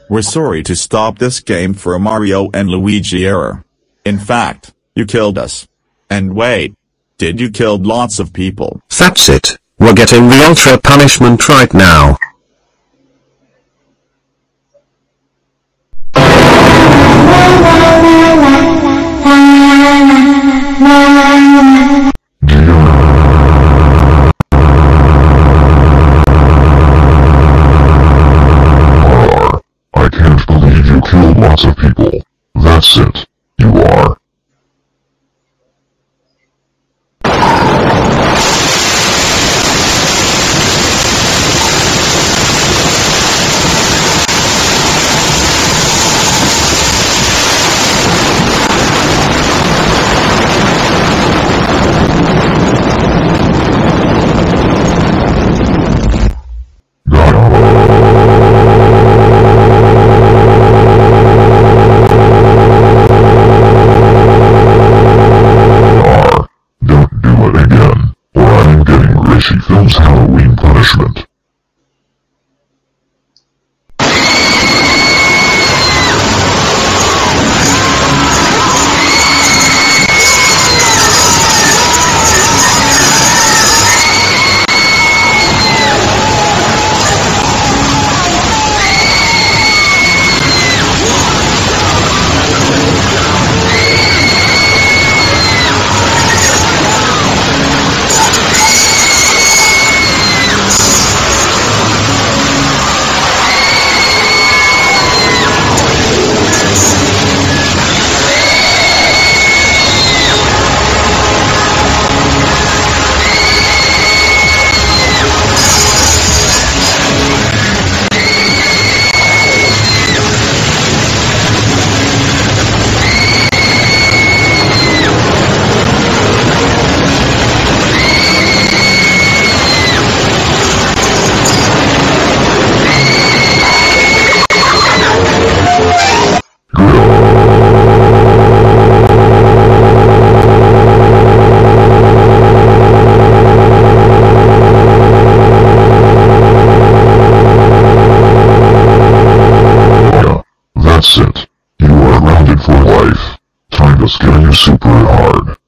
We're sorry to stop this game for a Mario and Luigi error. In fact, you killed us. And wait. Did you killed lots of people? That's it. We're getting the ultra punishment right now. I can't believe you killed lots of people. That's it. You are. She films Halloween punishment. That's it. You are grounded for life. Time to scare you super hard.